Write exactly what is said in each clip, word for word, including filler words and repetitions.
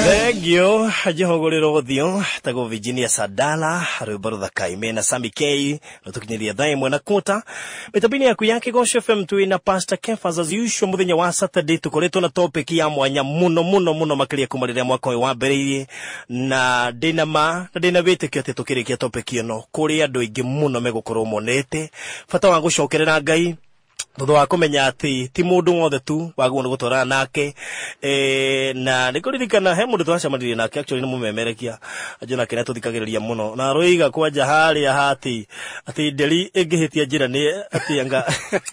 Legio ajihogorero gothio tago Virginia Sadala Rubarudha Kaime na Sammy K notukinyiria thai mwana kuta mitabini yaku yake Gosho F M tu na Pastor Kefas as usual muthenya wa Saturday tukoretwo na topic ya mwanya muno muno muno makiria kumariria mwaka wa mbere na dinama na dina bitekio ati tukirikia topic ino kuri andu ingi muno megukorwo monete fata wa gucokerera Ngai Todo wa kumenya ati ti mundu wothe tu wagwo gutwara nake eh na nikuririkana he mundu twacamanirie nake actually ni mumemerekia ajona kene tuthikagiriria muno na roiga kwanja hari hati ati nderi ingihitia njira ni ati anga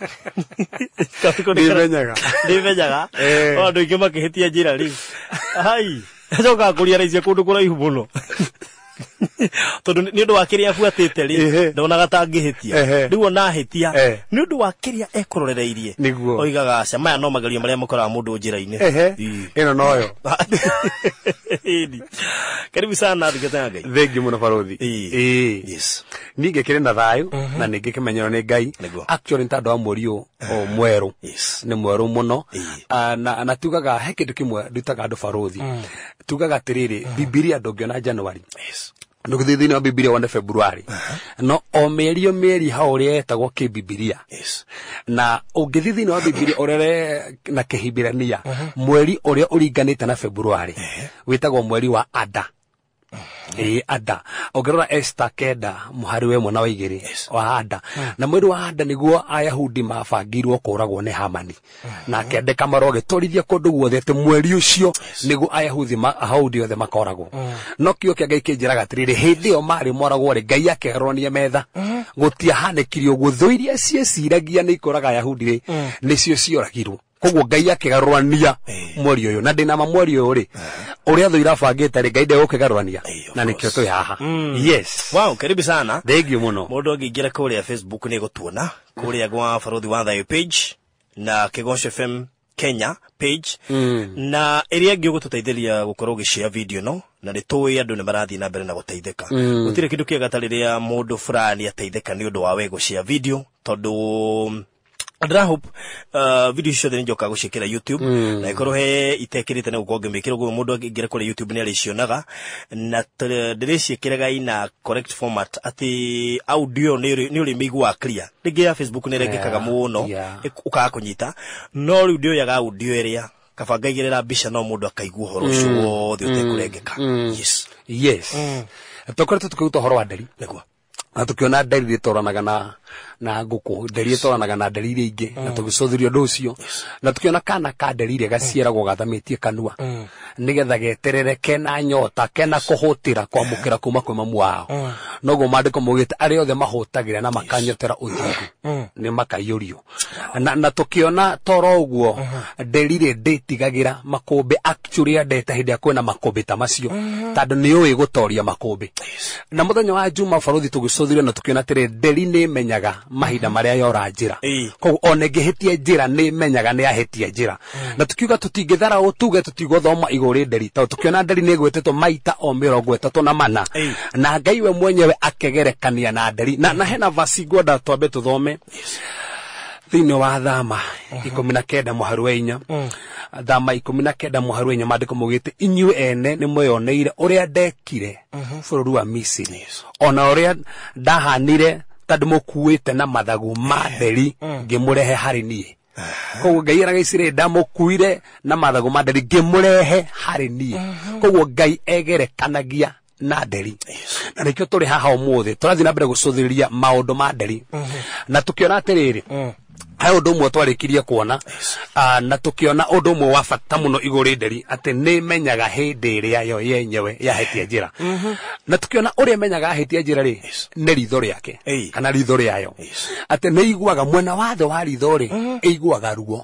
ndimenyaga ndimenyaga andu ingi makihitia njira ri hai ajoka kuria raicia kundu kuraihu muno Todo ni ndu wakiria fuatete ri ndona gatangihitia ndigo nahitia ni ndu wakiria ekororereirie oigaga cema no magario maria mukora mundu njira-ini ino noyo indi karibu sana thikata Ngai thengi muno barothi eh yes ninge kire na thayo na ninge kimenyero ni Ngai actually ntando wa mweri o mweru ni mweru muno na na tugaga he kindu kimwe ndutaga andu barothi tugaga tiriri Biblia ndongiona January yes Nduguthithini wa Biblia wa February no o meri o meri hauri etagwo ki Biblia yes na ungithithini wa Biblia orere na Kihibirania mweri uria uringanite na February witagwo mweri wa Ada Eh Ada ogerora Esther kenda muhari we mwana wa igiri wa Ada na mweri wa Ada niguo Ayahudi mabangirwo kuragwo ni Hamani na kendeka maroge torithia kundu guothe ati mweri ucio niguo Ayahudi Ayahudi othe makoragwo no kio kia Ngai kinjiraga atiriri hindi yo mari moragwo ri Ngai akeronia metha gutia hanekirio guthuiria cieciragia ni ikoraga Ayahudi ri nicio cioragirwo koguo Ngai akigarurania mweri uyu na ndina mweri uyu ri uria thuira bangite ri Ngai ndegũkigarurania na nikio tu haha yes wow karibu sana thank you muno mundu angiingira kuria Facebook ni gutuona kuria gwa Barothi wa Thayo page na Kigosho F M Kenya page na area ngi gututeithĩria gukorwo gishare video no na nitui andu ni marathi na mbere na guteithika gutire kindu kiega tariria mundu fulani ateithika ni undu wa we gushare video tondu I hope uh, video show the njoka gushikira YouTube mm. na ikoro he itekirite na ugonge mikiro go mundu agire kuri YouTube ni alicionaga na direci kiraga ina correct format ati audio ni ni uri migwa clear ringi ya Facebook ni regekaga muno ukaga kunyita no audio yaga audio area kabanga igirira bisha no mundu akaigua horo ucio wothe utekurengeka yes yes tokorete tukuruta horo wa nderi negwa atukiona nderi ritoranaga na na nguku nderi ritoranaga na nderi iri ingi na tugicothirio ndu ucio na tukiona kana ka nderi ire gacieragwo gathamitie kanua nigetha geterere kena nyota kena kuhutira kwamukira kuma kwi mamu wao nogo mandiko mugite ari othe mahutagira na makanyotera uthigu ni makayurio na na tukiona toro uguo nderi ire nditigagira makombe actually andeta hindi akwena makombe ta macio tandu ni uyi gutoria makombe na muthenya wa Juma Barothi tugicothirio na tukiona tire nderi ni menyaga mahinda maria yora njira koguo onengehitie njira ni menyaga ni ahitie njira na tukiuga tutingithara utuge tutigothoma iguri nderi ta tukiona nderi ni gwetetwo maita o mirongo itatu na mana na Ngai we mwenyewe akegerekania na nderi na na hena vasi ngoda twambe tuthome thini wa Thama ikumi na kenda muharu wa inya Thama ikumi na kenda muharu wa inya mandiko mugite inyue ene ni mweyoneire uria ndekire bururi wa Misiri ona uria ndahanire tandu mukuite na mathagu ma nderi ngimurehe hari nie koguo Ngai aragaicire ndamukuire na mathagu ma nderi ngimurehe hari nie koguo Ngai egerekanagia na nderi na nikio turi haha umuthi turathi na mbere gucuthiriria maundu ma nderi na tukiona atiriri hai undu mwe twarikirie kuona na tukiona undu mwe wa bata muno iguri nderi ati ni menyaga hindi iria yo yenyewe yahetie njira na tukiona uria menyaga ahetie njira ri ni ritho riake kana ritho riayo ati ni iguaga mwena wathe wa ritho ri iguaga ruo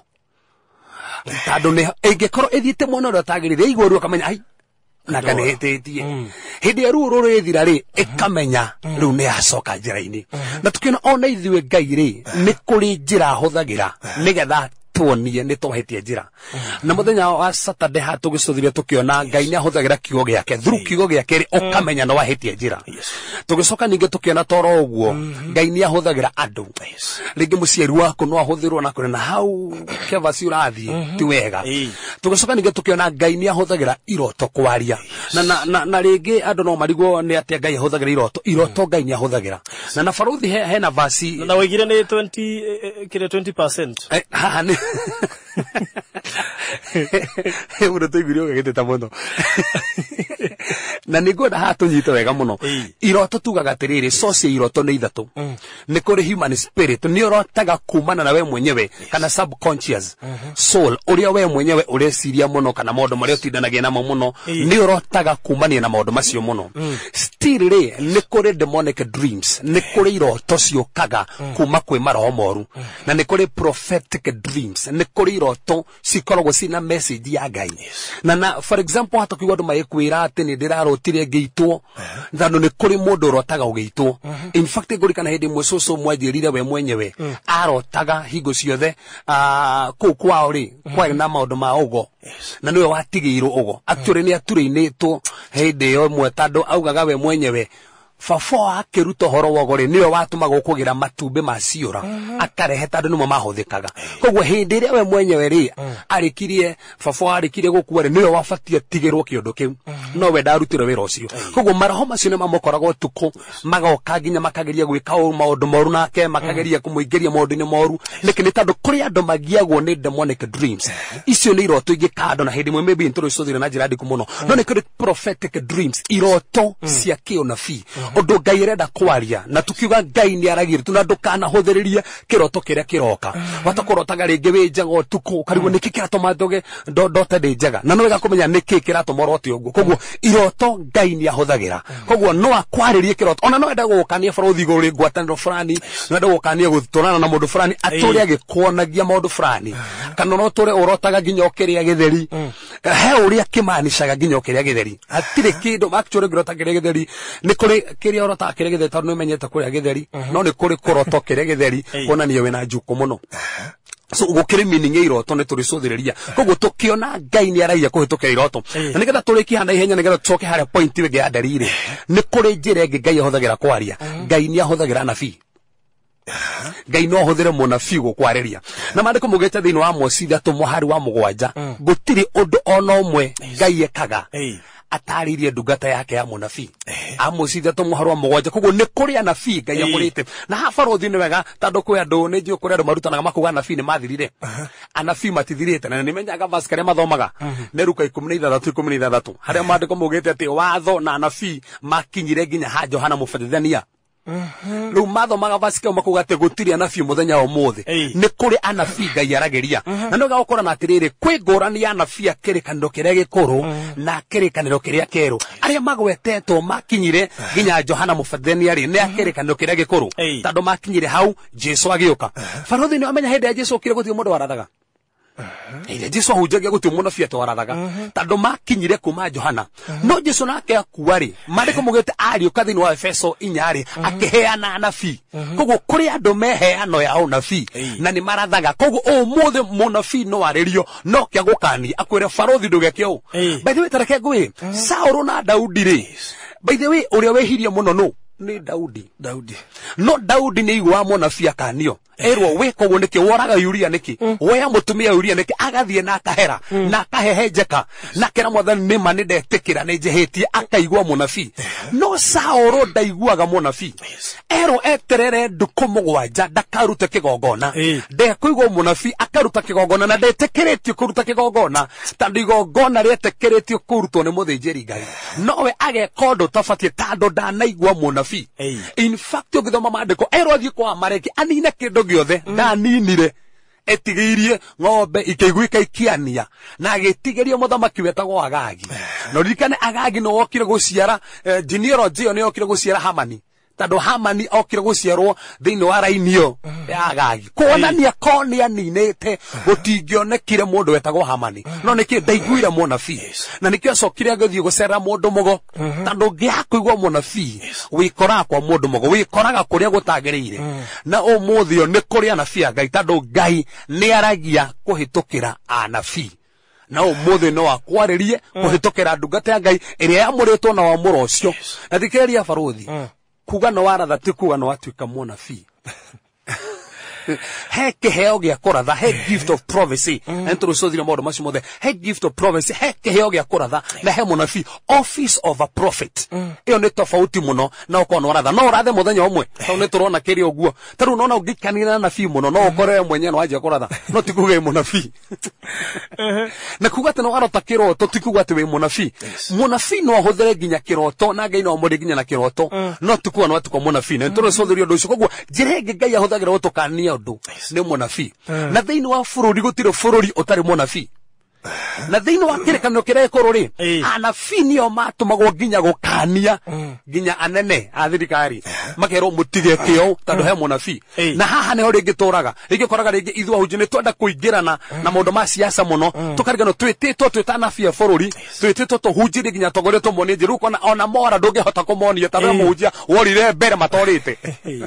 tandu ni ingikorwo ithiite mwena uria tagirire igua ruo kamenya ai na kanehetitie hindi ya ruo ruri thira ri ikamenya riu ni acoka njira-ini na tukiona ona ithuĩ Ngai ri ni kuri njira huthagira nigetha tuonie nĩ twahetie njĩra na mũthenya wa Saturday ha tũgĩcũthĩria tũkĩona Ngai nĩ ahũthagĩra kiugo gĩake through kiugo gĩake ũkamenya no wahetie njĩra tũgĩcoka ningĩ tũkĩona toro ũguo Ngai nĩ ahũthagĩra andũ rĩngĩ mũciari waku no ahũthĩrwo na kũrĩ na hau kĩvaci ũrathiĩ ti wega tũgĩcoka ningĩ tũkĩona Ngai nĩ ahũthagĩra iroto kwaria na na na rĩngĩ andũ no marigwo nĩ atĩa Ngai ahũthagĩra iroto iroto Ngai nĩ ahũthagĩra na na baruthi hena vasi na wĩgire nĩ twenty kile twenty percent haha nĩ Ura tuiguire ũgĩgĩteta mũno na nĩngwenda haha tũnyite wega mũno iroto tugaga atĩrĩrĩ source iroto nĩ ithatũ nĩ kũrĩ human spirit nĩ ũrotaga kumana na we mwenyewe kana subconscious soul ũrĩa we mwenyewe ũreciria mũno kana maũndũ marĩa ũtindanagia namo mũno nĩ ũrotaga kumania na maũndũ macio mũno still rĩ nĩ kũrĩ demonic dreams nĩ kũrĩ iroto ciũkaga kuma kwĩ maroho moru na nĩ kũrĩ prophetic dreams nĩ kũrĩ iroto cikoragwo cina message ya Ngai na na for example hata kiugo andũ magĩkwĩra atĩ nĩ ndĩrarotire ngĩitwo tondũ nĩ kũrĩ mũndũ ũrotaga ũgĩitwo in fact ngũrikana hĩndĩ ĩmwe cũcũ mwanjĩrire we mwenyewe arotaga hingo ciothe kũu kwao rĩ kwarĩ na maũndũ ma ũgo na nĩwe watigĩirwo ũgo actually nĩ aturĩinĩtwo hĩndĩ ĩyo ĩmwe tondũ augaga we mwenyewe baba akĩruta ũhoro wa ũgo rĩ nĩwe watũmagwo kũgĩra matumbĩ ma ciũra akarehe tondũ nĩmo mahũthĩkaga koguo hĩndĩ ĩrĩa we mwenyewe rĩ arĩkirie baba arĩkirie gũkua rĩ nĩwe wabatie tigĩrwo kĩũndũ kĩu no we ndarutire wĩra ũcio koguo maroho macio nĩ mamokoragwo tukũ magoka nginya makageria gwĩka maũndũ moru nake makageria kũmũingĩria maũndũ-inĩ moru nĩkĩ nĩ tondũ kũrĩ andũ magiagwo nĩ demonic dreams icio nĩ iroto ingĩ kando na hĩndĩ ĩmwe maybe nĩtũrĩcũthĩre na njĩra ndiku mũno no nĩ kũrĩ prophetic dreams iroto cia kĩũnabii ũndũ Ngai arenda kwaria na tukiuga Ngai nĩ aragĩrĩ tuna ndũkanahũthĩrĩrie kĩroto kĩrĩa kĩroka watakũrotaga rĩngĩ wĩ njaga ũtukũ karigwo nĩkĩ kĩratũma ndoge ndote ndĩ njaga na no wega kũmenya nĩkĩ kĩratũma ũrote ũguo koguo iroto Ngai nĩ ahũthagĩra koguo no akwarĩrie kĩroto ona no enda gũkania barothi igũrũ rĩ ngwatanĩro fulani no enda gũkania gũtũrana na mũndũ fulani atũrĩa agĩkuonagia maũndũ fulani kana no tũrĩ ũrotaga nginya ũkĩrĩa gĩtheri he ũrĩa kĩmaanishaga nginya ũkĩrĩa gĩtheri hatirĩ kĩndũ actually ngĩrota kĩrĩa gĩtheri nĩ kũrĩ kĩrĩa ũrota kĩrĩa gĩtheri tondũ nĩmenyete kũrĩa gĩtheri no nĩ kũrĩ kũrota kĩrĩa gĩtheri kuonania wĩna njuko mũno so gũkĩrĩ meaning ya iroto nĩ tũrĩcũthĩrĩria koguo tũkĩona Ngai nĩ aragia kũhĩtũkĩra iroto na nĩgetha tũrĩkie hana ihenya nĩgetha tũcoke harĩa point ĩngĩ ya ndariri nĩ kũrĩ njĩra ĩngĩ Ngai ahũthagĩra kwaria Ngai nĩ ahũthagĩra anabii Ngai no ahũthĩre mũnabii gũkwarĩria na maandĩko maugĩte thĩinĩ wa Amosi ithatũ mũhari wa mũgwanja gũtirĩ ũndũ ona ũmwe Ngai ekaga ataririe ndungata yake ya mũnabii Amosi ithatũ mũhari wa mũgwanja koguo nĩ kũrĩ anabii Ngai amũrĩte na ha barothi nĩ wega tondũ kwĩ andũ nĩ njũĩ kũrĩ andũ marutanaga makuga anabii nĩ mathirire anabii matithirĩte na nĩmenyaga verse karĩa mathomaga nĩ Luka ikũmi na ithathatũ ikũmi na ithathatũ harĩa maandĩko maugĩte atĩ watho na anabii makinyire nginya ha Johana Mũbatithania rĩu mathomaga verse kau makuga atĩ gũtirĩ anabii mũthenya ũmũthĩ nĩ kũrĩ anabii Ngai aragĩria na nĩ gũkorwo na atĩrĩrĩ kwĩ ngũrani ya anabii kĩrĩkanĩro kĩrĩa gĩkũrũ na kĩrĩkanĩro kĩrĩa kĩerũ arĩa magwetetwo makinyire nginya Johana Mũbatithania rĩ nĩ kĩrĩkanĩro kĩrĩa gĩkũrũ tondũ makinyire hau Jesũ agĩũka barothi nĩ wamenya hĩndĩ ya Jesũ okire gũtirĩ mũndũ warathaga Ĩrĩa Jesũ ahunjagia gũtirĩ mũnabii atwarathaga tondũ makinyire kuma Johana no Jesũ nake akua rĩ maandĩko maugĩte ariũka thĩinĩ wa Efeso inya rĩ akĩheana anabii koguo kũrĩ andũ meheano ya ũnabii na nĩ marathaga koguo ũmũthĩ mũnabii no arĩrio no kĩa gũkania akwĩre barothi ndũgeke ũũ by the way tareke ngwĩ Saũlũ na Daudi rĩ by the way ũrĩa wehirie mũno no nĩ Daudi Daudi no Daudi nĩ igwa mũnabii akanio erwo weka ũguo nĩkĩ woraga Uria nĩkĩ woya mũtumia Uria nĩkĩ agathiĩ na akahera na akahehenjeka na kĩra mwathani nĩ ma nĩ ndetĩkĩra nĩ njehĩtie akaigua mũnabii no Saũlũ ndaiguaga mũnabii erwo eterere ndukũ mũgwanja ndakarute kĩgongona ndekũigua mũnabii akaruta kĩgongona na ndetĩkĩrĩtio kũruta kĩgongona tondũ igongona rĩetĩkĩrĩtio kũrutwo nĩ mũthĩnjĩri Ngai nowe ageka ũndũ ũtabatiĩ tondũ ndanaigua mũnabii in fact ũgĩthoma maandĩko erwo athiĩ kwa Amaleki anine kĩndũ gĩothe ndaninire etigĩirie ng'ombe ikĩiguĩka ikiania na agĩtigĩria mũthamaki wetagwo Agagi no ririkane Agagi no wokire gũciara genealogy ĩyo nĩ yokire gũciara Hamani tando Hamani okire guciarwo thiini wa rainio ya gagi kuonania konia ninete gutingionekire mundu wetagwo Hamani no niki ndaiguire munabii na nikio acokire agathie gucera mundu mugo tando ngiakuigwa munabii wikora kwa mundu mugo wikoraga kuria gutagiriire na umuthio ni kuria nabii Ngai tando Ngai ni aragia kuhitukira anabii na umuthi no akwaririe kuhitukira ndungata ya Ngai iria yamuritwo na wamuro ucio na thikeria baruthi kuga no waratha ti kuga no atuika munabii he kiheo gia kuratha he gift of prophecy entro sothira modo macio mothe he gift of prophecy he kiheo gia kuratha na he munabii office of a prophet iyo ni tofauti muno na uko no waratha no rathe muthenya umwe tau ni turona kiri oguo taru no na ugikanira na nabii muno no ukore mwenye no aje kuratha no tikuge munabii na kuga tano arota kiroto tikuga ati we munabii munabii no ahuthere ginya kiroto na Ngai no amuri ginya na kiroto no tikuga no atuko munabii na turu sothira ndu ucio koguo jirege Ngai ahuthagira utukania ndu ni munabii na thiini wa bururi gutire bururi utari munabii na thiini wa kirekano kirekoro ri anabii nio matumagwo ginya gukania ginya anene a thirikari makero mutige kio tando he munabii na haha ne hori ngituraga ngikoraga ringi ithu ahunjia ni twenda kuingirana na maundu ma siasa muno tukarigano twititwo twitana bia bururi twititwo tuhunjire ginya togoretwo moni njiru kona ona mora ndungihota kumonia tando muhunjia worire mbere matorite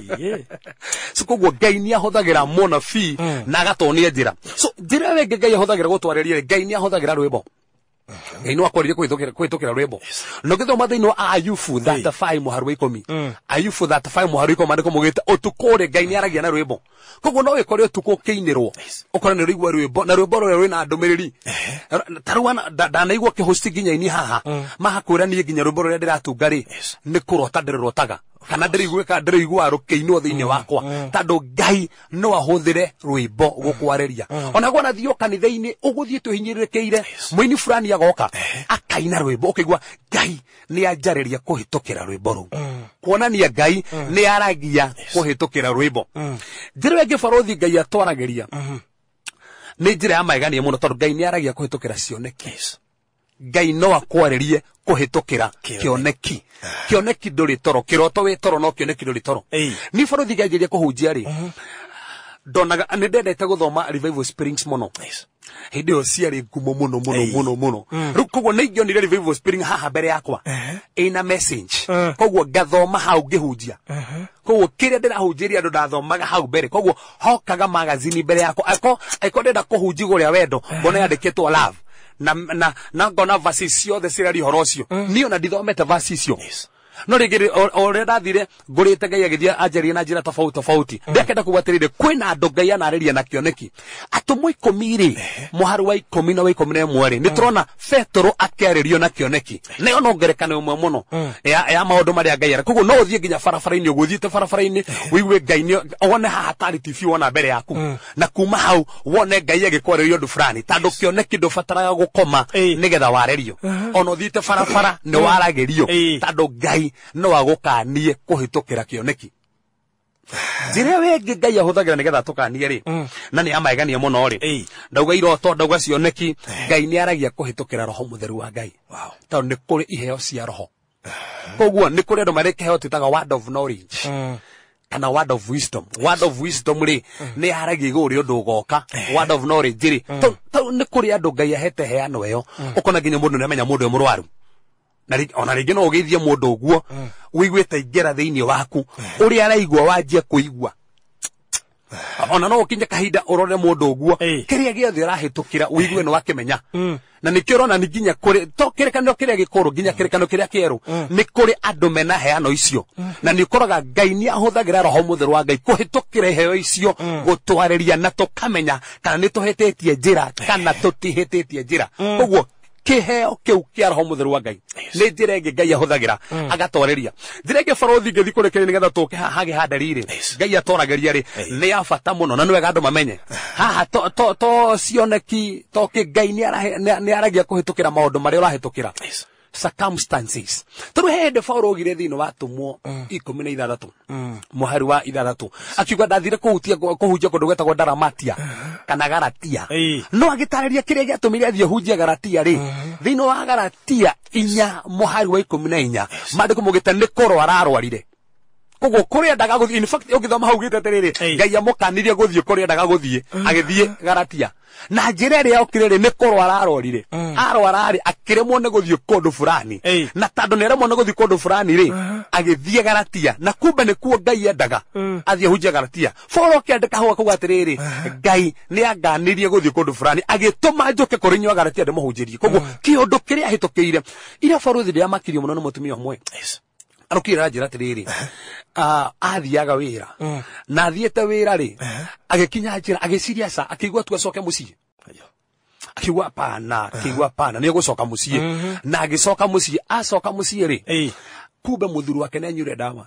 sikugo Ngai ni ahuthagira munabii na agatonia njira so njira we Ngai ahuthagira gutwariria Ngai ni ahuthagira rwimbo Ngai no akorire kwithukira kwithukira rwimbo no githoma thiini wa Ayubu thirty-five muharu wa ikumi Ayubu thirty-five muharu ikumi ndiko mugite utukore Ngai ni aragia na rwimbo koguo no wikore utuko keinirwo ukora ni rwigwa rwimbo na rwimbo rwe rwina ndumiriri taruana ndanaigwa kihosti ginya ini haha mahakura ni ginya rwimbo rwe ndiratungari ni kurota ndirotaga kana ndirigweka ndirigwa rukeino thiini wakwa tando Ngai no ahuthire rwimbo gukwariria ona gwana thio kanitha-ini uguthie tuhinyirirekeire muini fulani agoka akaina rwimbo ukigwa Ngai ni anjariria kuhitukira rwimbo ru kuonania Ngai ni aragia kuhitukira rwimbo njira ngi barothi Ngai atwaragiria ni njira ya maigania muno tando Ngai ni aragia kuhitukira cioneki Ngai no akwaririe kuhitukira kioneki kioneki nduri toro kiroto we toro no kioneki nduri toro ni barothi Ngai ngiria kuhunjia ri donaga ni ndendete guthoma Revival Springs muno hindi o ciari ngumo muno muno muno muno rukugo ni ngionire Revival Spring haha mbere yakwa ina message koguo ngathoma hau ngihunjia koguo kiria ndirahunjiria andu ndathomaga hau mbere koguo hokaga magazine mbere yakwa ako ako ndenda kuhunjia guria wendo mbona yandikitwo love na na na ngona verses ciothe cirari horo cio niyo na ndithomete verses cio no rigiri ore ndathire ngurite Ngai agithia anjeria na njira tofauti tofauti ndekenda kugwatirire kwina andu Ngai anariria na kioneki atumwe ikumi ri muharu wa ikumi na wa ikumi na ĩmwe ri niturona Petro akiaririo na kioneki ne no ngerekano umwe muno ya ya maundu maria Ngai ara koguo no uthie ginya barabara-ini uguthiite barabara-ini wigue Ngai ni one haha tari T V wona mbere yaku na kuma hau wone Ngai agikwarerio ndu fulani tando kioneki ndubataraga gukoma nigetha warerio ona uthiite barabara ni waragerio tando Ngai no agukanie kuhitukira kioneki njira wengi Ngai ahuthagira nigetha tukanie ri na ni amaigania muno ri ndauga iroto ndauga cioneki Ngai ni aragia kuhitukira roho mutheru wa Ngai wow tao ni kuri iheo cia roho koguo ni kuri andu mari kiheo titaga word of knowledge kana word of wisdom word of wisdom ri ni aragia iguri undu ugoka word of knowledge ri tao ni kuri andu Ngai ahete heano eyo ukona ginya mundu ni amenya mundu e murwaru na ona ringi no ugithie mundu uguo wiguite ingera thiini waku uri araigwa wanjie kuigwa ona no ukinye kahinda urore mundu uguo kiria giothe arahitukira wigue no akimenya na nikirona ni ginya kuri to kirekano kiria gikuru ginya kirekano kiria kieru ni kuri andu mena heano icio na nikoraga Ngai ni ahuthagira roho mutheru wa Ngai kuhitukira heo icio gutwariria na tukamenya kana ni tuhetetie njira kana tutihitetie njira koguo kiheo kiu kia roho mutheru wa Ngai ni njira ingi Ngai ahuthagira agatwariria njira ingi barothi ngithi kurekeria nigetha tuke hage hadarire Ngai atorageria ri ni afata muno na niwega andu mamenye haha to to to cioneki to ki Ngai ni ni aragia kuhitukira maundu mari urahitukira circumstances turu hende Paulo gire thino watumwo ikumi na ithathatu muhari wa ithathatu akiuga ndathire kuhutia kuhunjia kundu gwetagwo Dalamatia kana Galatia no agitariria kiria giatumire athie hunjia Galatia ri thino wa Galatia inya muhari wa ikumi na inya mandiko mugite ni koro ararwarire koguo kuria ndaga guthie in fact ukithoma hau gite atiriri Ngai amukanirie guthie kuria ndaga guthie agithie Galatia na njira ria okiriri ni kurwara arorire arwara ri akiremwo ni guthie kundu fulani na tando ni remwo ni guthie kundu fulani ri agithie Galatia na kumbe ni kuo Ngai endaga athie hunjia Galatia foro kiandika hau kuga atiriri Ngai ni anganirie guthie kundu fulani agituma njoke kurinywa Galatia ndimuhunjirie koguo kiundu kiria hitukiire ira baruthi ndia makirio muno ni mutumia umwe arukira njira atiriri ah athiaga wira na athiete wira ri agikinya njira agiciria sa akigwa tu acoke mucii akigwa pana akigwa pana ni gucoka mucii na agicoka mucii acoka mucii ri kumbe muthuru wake nenyure dawa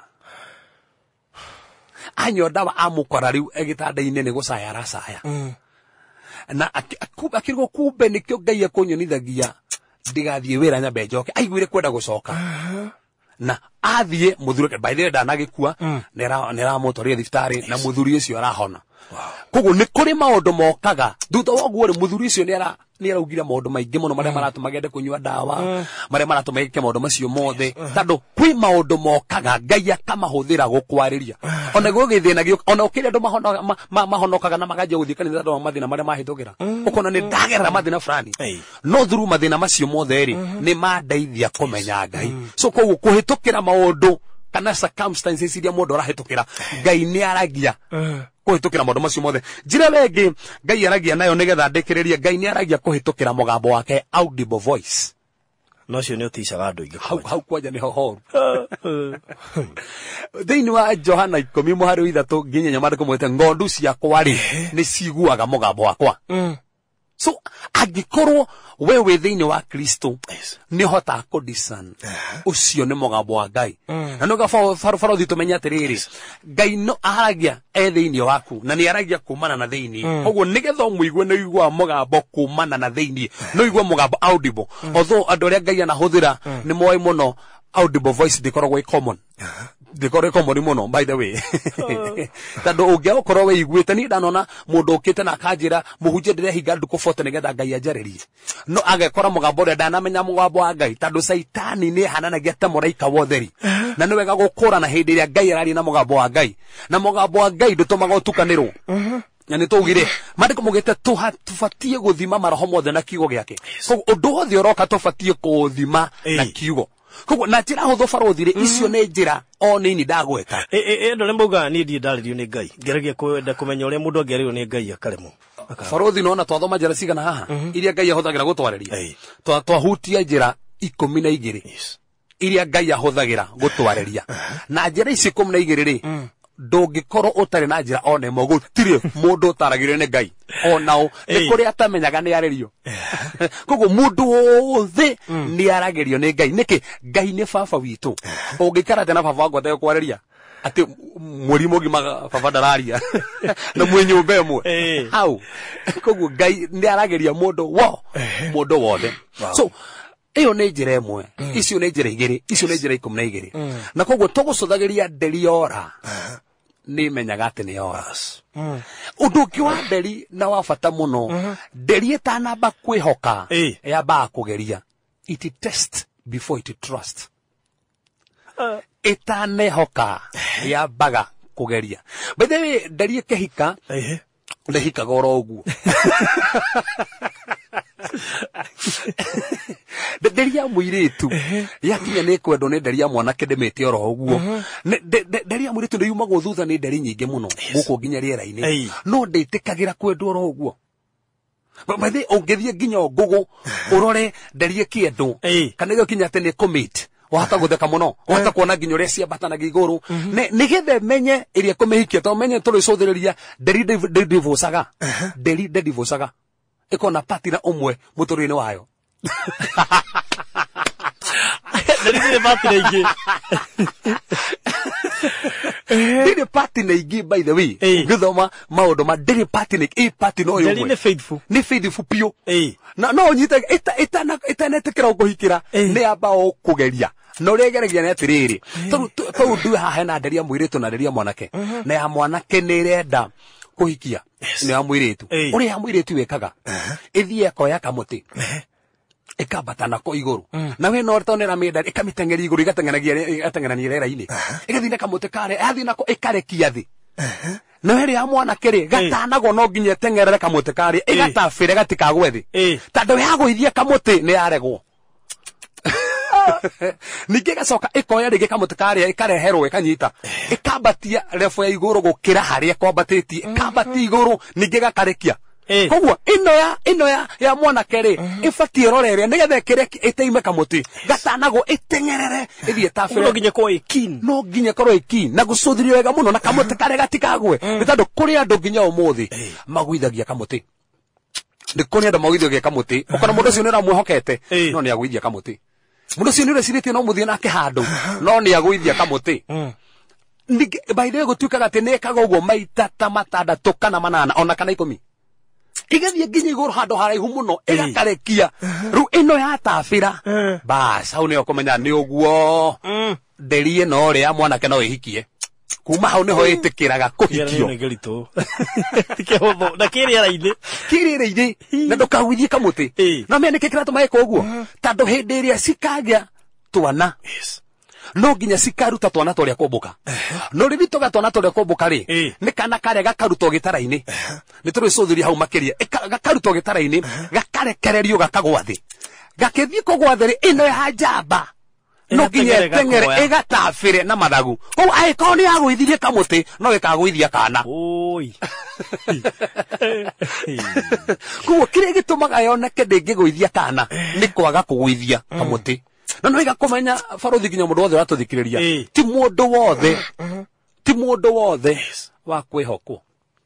anyo dawa amukora riu egitanda-ini ni gucaya aracaya na akirwo kumbe nikio Ngai akunyonithagia ndigathie wira nyambe njoke aiguire kwenda gucoka na athie muthuri by the way ndanagikua nera nera motoria thibitari na muthuri ucio arahona koguo ni kuri maundu mokaga thutha woguo ri muthuri ucio ni ara ni araugira maundu maingi muno maria maratuma gende kunywa dawa maria maratuma gike maundu macio mothe tando kwi maundu mokaga Ngai akamahuthira gukwariria ona gugithina gio ona ukiri andu mahona mahonokaga na magaje guthii kanitha andu mathina maria mahitugira ukona ni ndagerera mathina fulani no thuru mathina macio mothe ri ni mandeithia kumenya Ngai so koguo kuhitukira maundu kana circumstances iria mundu arahitukira Ngai ni aragia kuhitukira maundu macio mothe njira wengi Ngai aragia nayo nigetha ndikiriria Ngai ni aragia kuhitukira mugambo wake audible voice no cio ni uticaga andu ingi hau hau kwanja ni hohoru thiini wa Johana ikumi muhari ithatu nginya nyamandiko mwete ngondu ciakwa ri ni ciguaga mugambo wakwa so agikorwo wewe thiini wa Kristo ni hota ku discern ucio ni mugambo wa Ngai na no gafaro faro thi tumenya atiriri Ngai no aragia e thiini waku na ni aragia kumana na thiini koguo nigetha muigwe no igwa mugambo kumana na thiini no igwa mugambo audible although andu aria Ngai anahuthira ni moy muno audible voice dikoragwo i common dikoragwo common muno by the way tando ungia ukorwo we igwite ni ndanona mundu ukite na kanjira muhunjia ndirehinga nduko forty nigetha Ngai anjarerie no agekora mugambo uria ndanamenya mugambo wa Ngai tando saitani ni hananagia ta muraika wotheri na ni wega gukura na hindi iria Ngai arari na mugambo wa Ngai na mugambo wa Ngai ndutumaga utukanirwo na ni tugire mandiko mugete tufatie guthima maroho mothe na kiugo giake koguo undu wothe uroka tufatie kuthima na kiugo koguo na njira huthu barothire icio ni njira o nini ndagweta e e endo lemboga ni ndi ndaririo ni Ngai ngeragia kwenda kumenya uria mundu angerio ni Ngai akaremo barothi no na twathoma njira cigana haha iria Ngai ahuthagira gutwariria twa twahutia njira ikumi na igiri iria Ngai ahuthagira gutwariria na njira ici ikumi na igiri ri ndungikorwo utari na njira ona imwe gutire mundu utaragire ni Ngai onao ni kuri atamenyaga ni arerio koguo mundu wothe ni aragerio ni Ngai niki Ngai ni baba witu ungikara tena baba wangu atego kwareria ati murimo gima baba ndararia na mwenyumba imwe hau koguo Ngai ni arageria mundu wo mundu wothe so iyo ni njira imwe icio ni njira igiri icio ni njira ikumi na igiri na koguo tugucuthagiria nderi ora ni menyaga ati ni oras undu ki wa nderi na wa bata muno nderi itanamba kwihoka yamba kugeria it test before it trust itanehoka yambaga kugeria by the way nderi ikihika ndehikaga oro uguo nderi ya muiritu yakinya ni kwendo ni nderi ya mwanake ndemete oro uguo nderi ya muiritu ndiyumagwo thutha ni nderi nyingi muno guku nginya riera-ini no nditikagira kwendo oro uguo bathe ongethie nginya ngugu urore nderi ikiendo kana iyo kinya tene commit wahata gutheka muno wahata kuona nginya uria ciambatanaga iguru nigethe menye iria kumihikia to menye turicuthiriria nderi ndivocaga nderi ndivocaga ikona patina umwe muturine wayo nderi ni patina ingi nderi patina ingi by the way ngithoma maundu ma nderi patina i patina oyo nderi ni faithful ni faithful pio na no nyite ita ita ita netikira kuhikira ni amba o kugeria no regeragia ni atiriri to ndu haha na nderi ya muiritu na nderi ya mwanake na ya mwanake ni irenda kuhikia ni ya muiritu uri ya muiritu wekaga ithie koya kamuti ikambata nako iguru na we no tonera menda ikamitengeri iguru igatengenagia igatengenania rera-ini igathina kamuti kare athi nako ikarekia thi na we ya mwana kere gatanago no nginya tengerere kamuti kare igatafire gatikagwe thi tando ya gwithia kamuti ni yaregwo ningĩ gacoka ikoya rĩngĩ kamuti karĩa ikareherwo ikanyita ikambatia refu ya igũrũ gũkĩra harĩa kwambatĩtie ikambatia igũrũ ningĩ gakarekia koguo ino ya ino ya ya mwanake rĩ ibatie rorere nĩgetha ĩkĩre ĩteime kamuti gatanagwo ĩtengerere ĩthiĩ tafĩre no nginya korwo ĩkin no nginya korwo ĩkin na gũcũthĩrio wega mũno na kamuti karĩa gatikagwe nĩ tondũ kũrĩ andũ nginya ũmũthĩ magwithagia kamuti nĩ kũrĩ andũ magwithagia kamuti ũkona mũndũ ũcio nĩ ũramwĩhokete no nĩ agwithia kamuti mundu cio nire cirĩtie no muthie nake handu no ni agwithia kamuti by the way gutuikaga ati nekaga uguo maita ta matandatu kana manana ona kana ikumi igathie nginya iguru handu haraihu muno igakarekia riu ino ya tafira bas hau ni ukumenya ni uguo nderi ino ri ya mwanake no ihikie kuma hau niho itikiraga kuhikio na kĩrĩra-inĩ kĩrĩra-inĩ na ndũkagwithie kamuti no menya nĩkĩ kĩratũma ĩka ũguo tondũ hĩndĩ ĩrĩa cikagĩa twana no nginya cikaruta twana tũrĩa kũmbũka no rĩrĩ tũga twana tũrĩa kũmbũka rĩ nĩ kana karĩa gakarutwo gĩtara-inĩ nĩ tũrĩcũthĩria hau makĩria gakarutwo gĩtara-inĩ gakarekererio gakagwa thĩ gakĩthiĩ kũgwa thĩ rĩ ĩno ya njamba no nginya tengere igatafire na mathagu kou aĩkorwo nĩ yagwĩthirie kamuti no ĩkagwĩthia kana oi koguo kĩrĩa gĩtũmaga yoneke ndĩngĩgwĩthia kana nĩ kwaga kũgwĩthia kamuti na no igakũmenya barothi nginya mũndũ wothe ũratũthikĩrĩria ti mũndũ wothe ti mũndũ wothe wa kwĩhokwo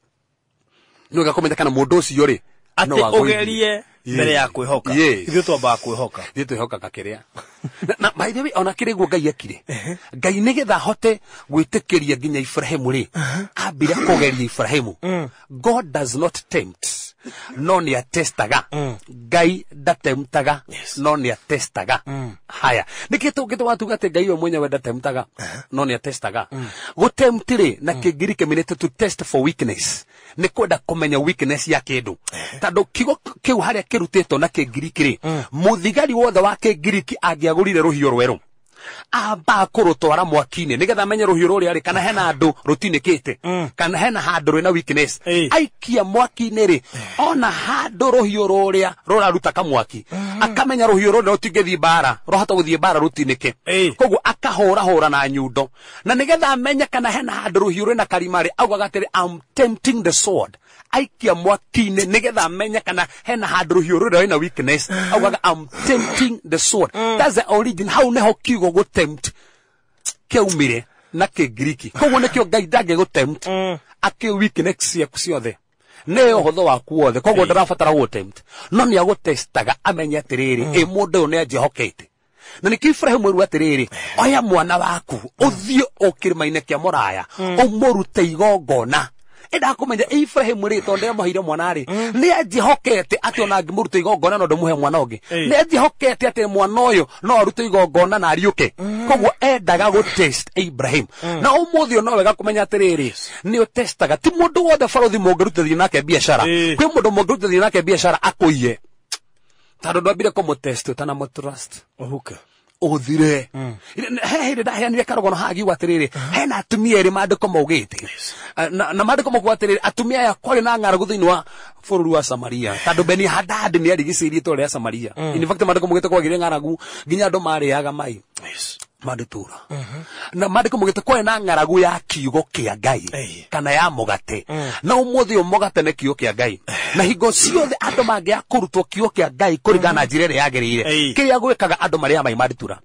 no igakũmenya kana mũndũ ũcio rĩ atĩ ũgerie mbere ya kwĩhoka ithuĩ twambaga kwĩhoka ithuĩ twĩhokaga kĩrĩa na by the way ona kĩrĩ guo Ngai ekire Ngai nĩgetha hote gwĩtĩkĩria nginya Ibrahimu rĩ ambire kũgeria Ibrahimu God does not tempt no nĩ atestaga Ngai ndatemptaga no nĩ atestaga haya nĩkĩ tũngĩtũma tuga atĩ Ngai we mwenyewe ndatemptaga no nĩ atestaga gũtempt rĩ na Kĩngiriki meanĩte to test for weakness nĩ kwenda kũmenya weakness ya kĩndũ tondũ kiugo kĩu harĩa kĩrutĩtwo na Kĩngiriki rĩ mũthigari wothe wa Kĩngiriki angĩagũrire rũhiũ rwerũ amba kũrũtwara mwaki-inĩ nĩgetha amenye rũhiũ rũrĩa rĩ kana hena andũ rũtinĩkĩte kana hena handũ rwĩna weakness aikia mwaki-inĩ rĩ ona handũ rũhiũ rũrĩa rũraruta kamwaki akamenya rũhiũ rũrĩa rũtingĩthiĩ mbara rũhota gũthiĩ mbara rũtinĩke koguo akahũra hũra na nyundo na nĩgetha amenye kana hena handũ rũhiũ rwĩna karima rĩ augaga atĩrĩ I'm tempting the sword aikia mwaki-inĩ nĩgetha amenye kana hena handũ rũhiũ rũrĩa rwĩna weakness augaga I'm tempting the sword that's the origin hau nĩho kiugo gũtempt kĩaumire na Kĩngiriki koguo nĩkĩo Ngai ndangĩgũtempt akĩ weakness ciaku ciothe nĩ ũhũthũ waku wothe koguo ndarabatara gũtempt no nĩ agũtestaga amenye atĩrĩrĩ ĩ mũndũ ũyũ nĩ anjĩhokete na nĩkĩo Ibrahimu erwo atĩrĩrĩ oya mwana waku ũthiĩ o kĩrĩma-inĩ kĩa mũraya ũmũrute igongona ndakumenya Ibrahimu rĩ tondũ ndĩramũheire mwana rĩ nĩ anjĩhokete atĩ ona angĩmũruta igongona no ndĩmũhe mwana ũngĩ nĩ anjĩhokete atĩ mwana ũyũ no arute igongona na ariũke koguo endaga gũtest Ibrahim na ũmũthĩ no wega kũmenya atĩrĩrĩ nĩ ũtestaga ti mũndũ wothe barothi mũngĩrutithia nake biacara kwĩ mũndũ mũngĩrutithia nake biacara akũiye tondũ ndwambire kũmũtest ũtanamũtrust ũhuke ũthire he hĩndĩ ndaheanire karogono hagiuga atĩrĩrĩ hena atumia erĩ maandĩko maugĩte na maandĩko maugĩte atĩrĩrĩ atumia aya kwarĩ na ng'aragu thĩinĩ wa bũrũri wa Samaria tondũ Beni-Hadad nĩ arigicĩirie itũũra rĩa Samaria in fact maandĩko maugĩte kwagĩire ng'aragu nginya andũ marĩaga mai madutura na maandĩko maugĩte kwarĩ na ng'aragu ya kiugo kĩa Ngai kana ya mũgate na ũmũthĩ ũyũ mũgate nĩ kiugo kĩa Ngai na hingo ciothe andũ mangĩaga kũrutwo kiugo kĩa Ngai kũringana na njĩra ĩrĩa yagĩrĩire kĩrĩa gwĩkaga andũ marĩa mai madutura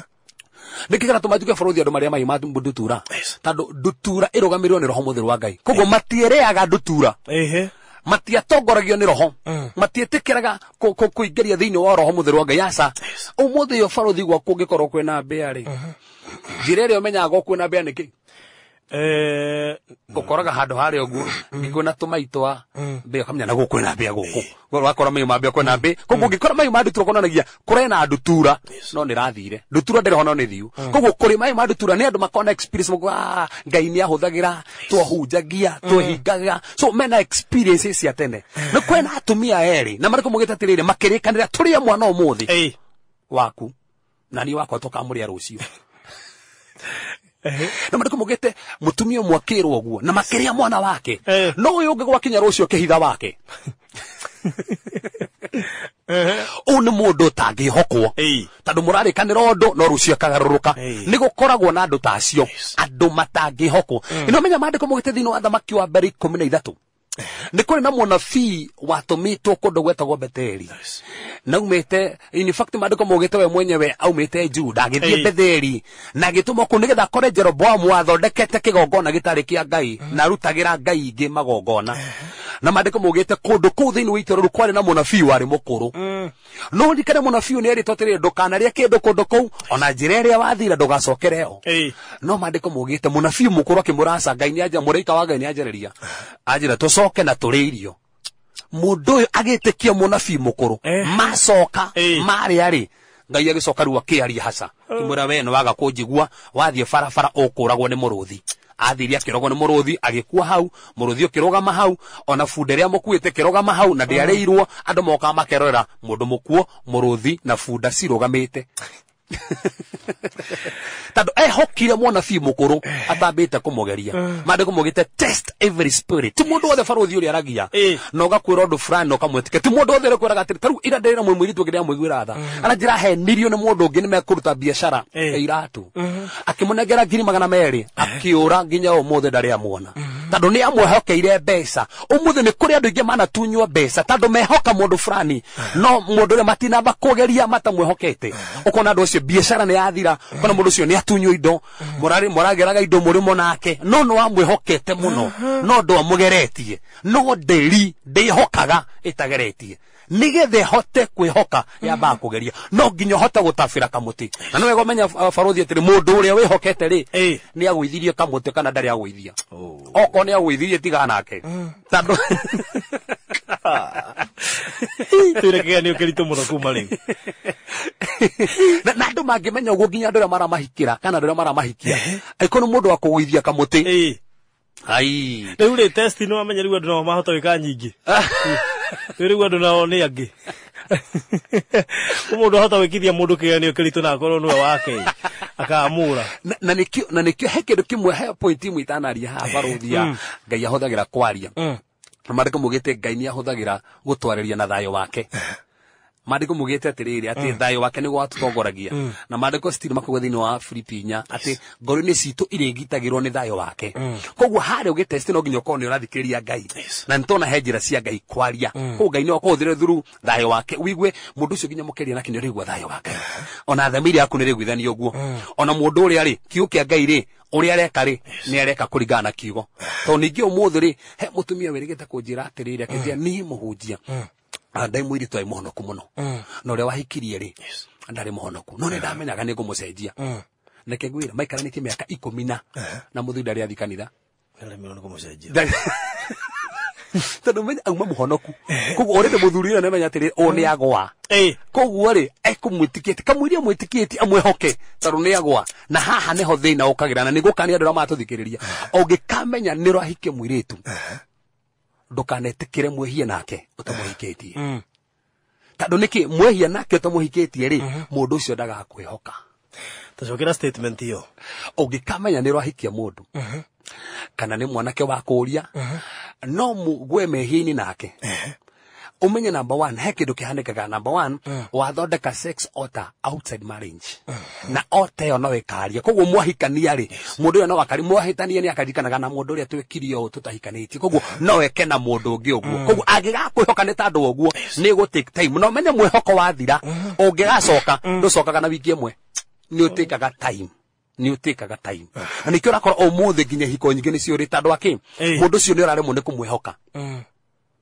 nĩkĩ garatũma tuge bũrũri andũ marĩa mai madutura tondũ ndutura ĩrũgamĩrĩirwo nĩ roho mũtheru wa Ngai koguo matiĩrĩaga ndutura matiatongoragio nĩ roho matiĩtĩkĩraga kũingĩria thĩinĩ wa roho mũtheru wa Ngai aca ũmũthĩ ũyũ barothi gwaku ũngĩkorwo kwĩna mbĩa rĩ njĩra ĩrĩa ũmenyaga kwĩna mbĩa nĩkĩ eh ukoraga handu hari oguo ngikona tumaitwa mbe kamenya na guku na mbe guku wakora mayu mabia kwena mbe koguo ngikora mayu madu tukonanagia kurena ndutura no nirathire ndutura ndere hono ni thiu koguo kuri mayu madu tura ni andu makona experience mugo ngai ni ahuthagira tuhunjagia tuhingaga so mena experiences ya tene no kwena atumia eri na mariko mugita tirire makirikanira turia mwana umuthi waku nani wako tokamuria rucio na mariko mugete mutumio mwakirwo guo na makiria mwana wake no uyu ungi gwakinya rucio kihitha wake une mundu tangihokwo tondu murarikanira undu no rucio kagaruruka ni gukoragwo na andu tacio andu matangihokwo ino menya mandiko mugete thino wa thamaki wa mbere ikumi na ithatu ni kuri na munabii watumitwo kundu gwetagwo Betheli na umete in fact mandiko mugete we mwenyewe aumete Juda agithie Betheli na gituma ku nigetha kore Jeroboamu athondekete kigongona gitari kia Ngai na rutagira Ngai ingi magongona na mandiko mugete kundu kuu thini witoro kwari na munabii wari mukuru no ndikane munabii ni eri totere ndukanaria kindu kundu kuu ona njira iria wathira ndugacokereo no mandiko mugete munabii mukuru akimurasa Ngai ni aja muraika wa Ngai ni ajereria ajira tucoke na turiirio mundu uyu agitikia munabii mukuru macoka mari ari Ngai agicoka ru akiaria haca kimura we no waga kunjigua wathie barabara ukuragwo ni muruthi athiria kirogwo ni muruthi agikua hau muruthi ukirogama hau ona funde ria mukuite kirogama hau na ndiareirwo andu moka makerora mundu mukuo muruthi na funda cirugamite tando eh hokire munabii mukuru atambite kumugeria mandiko mugite test every spirit ti mundu wothe baruthi uri aragia no gakwira undu fulani no kamwetike ti mundu wothe kwiraga ati taru ira ndira mwe mwiritu ngiria mwiguira tha ana njira henirio ni mundu ungi ni mekuruta biashara ya iratu akimunegera ngiri magana meri akiura nginya umuthe ndari amuona tando ni amwehokeire mbeca umuthe ni kuri andu ingi mana tunywa mbeca tando mehoka mundu fulani no mundu uri matina bakugeria matamwehokete ukona andu ucio biashara ni yathira kana mundu ucio ni atunywa indo murari murageraga indo murimo nake no no amwehokete muno no ndo amugeretie no nderi ndihokaga itageretie nigethe hote kwihoka yamba kugeria no nginya hote gutafira kamuti na no wegomenya baruthi atiri mundu uria wihokete ri ni agwithirie kamuti kana ndari agwithia oko ni agwithirie tigana nake tando turekega ni ukirito muno kuma ri na andu mangimenya uguo nginya andu aria maramahikira kana andu aria maramahikia aikono mundu akugwithia kamuti ai riu ri test no amenya riu andu no mahota wika nyingi riu andu nao ni angi mundu hota wikithia mundu kianio kirito na korwo no wake akamura na nikio na nikio hekedo kimwe he point imu itanaria ha baruthia Ngai ahuthagira kwaria na mandiko mugite Ngai ni ahuthagira gutwareria na thayo wake mandiko mugite atiriri ati thayo wake ni gwatutongoragia na mandiko stili makugo thini wa Filipinya ati ngoro ni citu irigitagirwo ni thayo wake koguo hari ugitesti no nginya ukone urathikiria Ngai na ntona hejira cia Ngai kwaria koguo Ngai no akuthire thuru thayo wake wigwe mundu ucio nginya mukeria na kinyo rigwa thayo wake ona thamiri yaku ni rigwithani uguo ona mundu uri ari kiu kia Ngai ri uri areka ri ni areka kuringana na kiugo to ningi umuthi ri he mutumia wirigite kunjira atiriri akitia ni muhunjia andai mwiri twai muhonoku muno no ria wahikirie ri ndari muhonoku no ne ndamenyaga ni ngumucenjia neke ngwira maikaranitie miaka ikumi na na muthu ndari athikanitha ndari mirono kumucenjia tondu menya auma muhonoku koguo orende muthuri ina nemenya atiri o ni agwa koguo ri ekumwitikieti kamwiria mwitikieti amwehoke tondu ni agwa na haha niho thina ukagira na nigukania andu aria matuthikiriria ongikamenya ni rahike mwiritu ndukanetikire mwehie nake utamuhikitie mm. tando niki mwehia nake utamuhikitie ri mundu ucio ndagakwihoka tacokera statement iyo ungikamenya ni rahikia mundu uh -huh. kana ni mwanake wa kuria uh -huh. no mugwe mehini nake uh -huh. umenye number one he kindu kihanikaga number one uh -huh. wathondeka sex altar outside marriage uh -huh. na altar yo no ikaria koguo mwahikania ri mundu yo no akari mwahitania ni akarikanaga na mundu ria twekirio tutahikanitie koguo no eke na mundu ungi uguo koguo agigakwihoka ni tandu uguo ni go take time no menye mwehoko wathira ungigacoka nducokaga na wiki imwe ni utikaga time ni utikaga time na nikio rakora o muthe nginya hiko nyingi ni ciuri tandu aki mundu cio ni urare mundu kumwehoka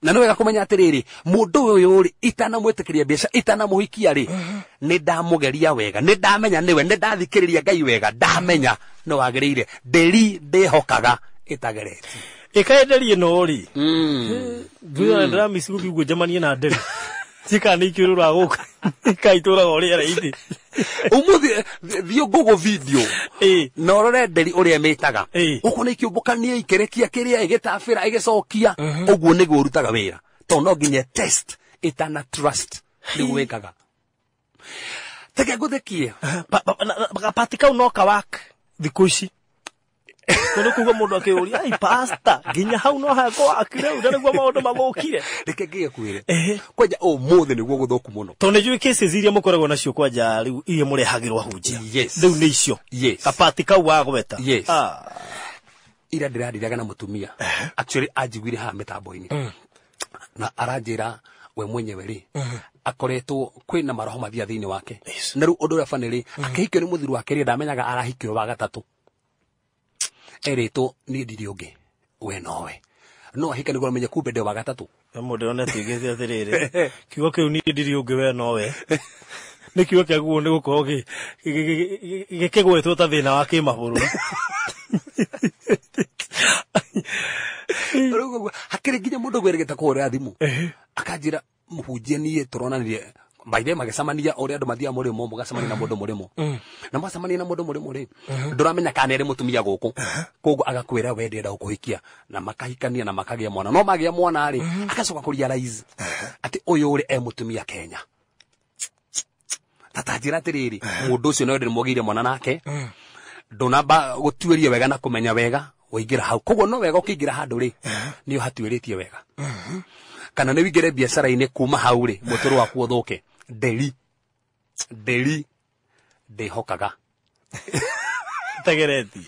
na no wega kumenya atiriri mundu uyu ri itana mwitikiria biacara itana muhikia ri ni ndamugeria wega ni ndamenya niwe ni ndathikiriria Ngai wega ndamenya no wagirire nderi ndihokaga itagereti ikaenderie no ri nduya ndramisi guthiguo jamanie na nderi tika ni kirura guka ikaitura ori era indi umuthi thio gogo video eh no rore nderi uria metaga uko ni kiumbukania ikerekia kiria igitafira igicokia uguo niguo urutaga wira to no nginya test itana trust ni gwikaga teke guthekie patika unoka wak thikuici kono kuga mundu akiuria ai pasta ginya hau no hako akire udane kwa maundu mathukire reke ngie kwire kwaja o mothe niguo guthoku muno to neju cases iria mukoragwo nacio kwaja riu iria murehagirwa hunjia riu ni icio kapatika wa gweta ah ira ndirandiraga na mutumia actually ajigwire ha mitambo-ini na aranjira we mwenyewe ri akoretwo kwina maroho mathia thiini wake na riu undu ria faniri akihikio ni muthiru wake ri ndamenyaga arahikio wa gatatu erito ni ndiri ungi we nowe no ahika ni gwamenya kumbe ndi wa gatatu mundu ona tigete atiriri kiugo kiu ni ndiri ungi we nowe ni kiugo kia guo ni gukorwo gi gikigwetwo ta thina wa kimaburu rugo hakire nginya mundu gweregeta kuhurira thimu akanjira muhunjia nie turonanirie maithe magicamania uri andu mathia murimo mugacamania na mundu murimo na macamania na mundu murimo ri nduramenya kana eri mutumia guku koguo agakwira we ndenda gukuhikia na makahikania na makagia mwana no magia mwana ri akacoka kuria rise ati uyu uri e mutumia Kenya tatajira tiriri mundu ucio no ndi mugire mwana nake ndunamba gutuiria wega na kumenya wega uingira hau koguo no wega ukiingira handu ri ni uhatuiritie wega kana ni wigire biacara-ini kuma hau ri muturu waku uthuke nderi nderi ndihokaga tegereti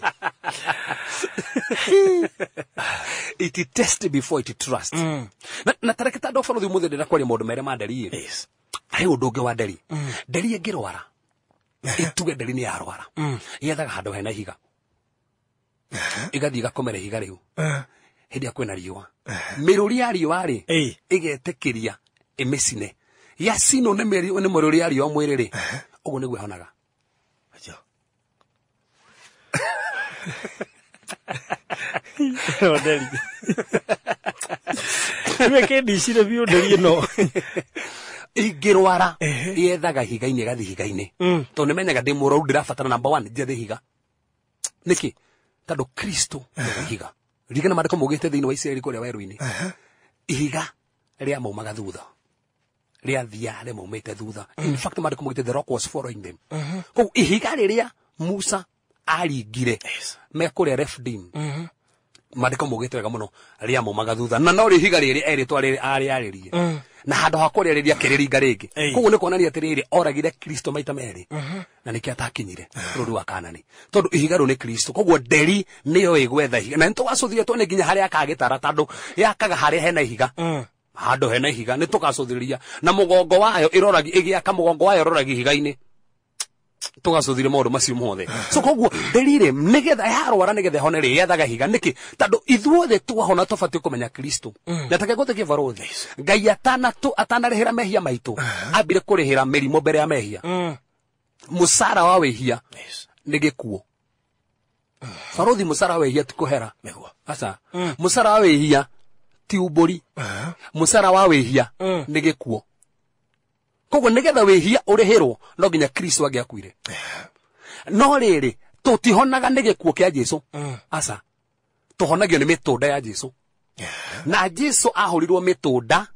it test before it trust na na tareketa ndo fano thumuthe ndira kwaria maundu mere ma nderi yes ai undu ungi wa nderi nderi ingirwara ituge nderi ni yarwara yethaga handu hena higa igathii gakomere higa riu hindi akwena riwa miruri ya riwa ri igetekiria emesine ya sino ne meri ne miruri ya riwa mwiriri ugo nigwe honaga ajo odeli we kendi shire biu nderi no igirwara yethaga higa-ini gathi higa-ini to nimenyaga ndi murau ndirafatana number one jethe higa niki tando Kristo higa rigana madako mugite thiini wa Israeli kuria weru-ini ihiga ria maumaga thutha ria thia ria maumite thutha in fact madako mugite the rock was following them ko ihiga riria Musa aringire me kuria Refidim madako mugite wega muno ria maumaga thutha na no ri ihiga riri eritwa riri ari aririe na handu hakore riria kiriringa ringi koguo ni kuonania atiriri oragire Kristo maita meri na niki atakinyire bururi wa Kanani tondu ihiga ru ni Kristo koguo nderi niyo igwetha ihiga na nitugacuthire twone nginya haria akagitara tondu yakaga haria hena ihiga handu hena ihiga ni tugacuthiriria na mugongo wayo iroragi igiaka mugongo wayo iroragi ihiga-ini tugacuthire maundu macio mothe so koguo nderire nigetha yarwara nigetha hone ri yethaga higa niki tondu ithuothe twahona tubati kumenya Kristo na take gutekie varothi Ngai atana tu atanarihira mehia maitu ambire kurihira mirimo mbere ya mehia musara wa wehia ni gikuo varothi musara wa wehia ti kuhera asa musara wa wehia ti uburi musara wa wehia ni gikuo koguo nigetha wehia urihirwo no nginya Kristo angiakuire no riri tutihonaga ni gikuo kia Jesu asa tuhonagio ni mitunda ya Jesu na Jesu ahurirwo mitunda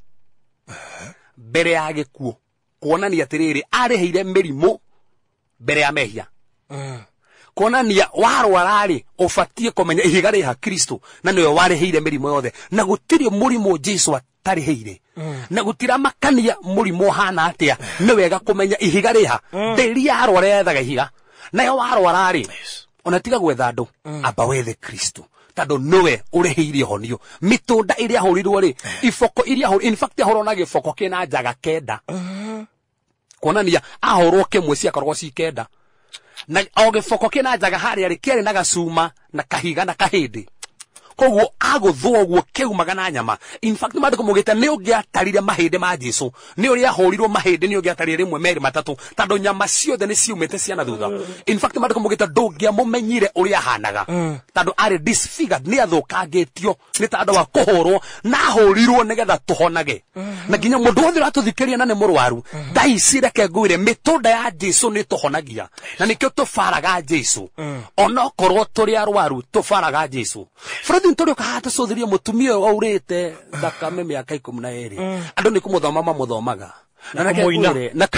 mbere ya gikuo kuonania atiriri ariheire mirimo mbere ya mehia kuonania warwara ri ufatie kumenya ihiga ri ha Kristo na niwe wariheire mirimo yothe na gutiri murimo Jesu atariheire na gutira makania murimo hana atia ni wega kumenya ihiga ri ha nderi yarwara yethaga ihiga nayo warwara ri ona tiga gwetha andu amba wethe Kristo tando nowe ureheire honio mitunda iria hurirwo ri ifoko iria hori in fact ahorona gifoko kina njaga kenda kuonania ahorwo kimwe cia korwo ci kenda na o gifoko kina njaga haria ri kiari na gacuma na kahiga na kahindi koguo aguthwo guo keumaga na nyama. In fact mandiko mugite ni ungiatarire mahinde ma Jesu ni uri ahurirwo mahinde ni ungiatarire rimwe meri matatu tando nyama ciothe ni ciumite ciana thutha. In fact mandiko mugite ndungia mumenyire uri ahanaga tando ari disfigured ni athukangitio ni tando wa kuhurwo na ahurirwo nigetha tuhonage. Na ginya mundu wothe ratuthikiria na ni murwaru ndaicire ke ngwire mitunda ya Jesu ni tuhonagia na nikio tufaraga Jesu ono korwo turi arwaru tufaraga Jesu. Fredi nturi kahata sothiria mutumia aurite thakame miaka ikumi na iri andu ni kumuthoma mamuthomaga na nakemuire na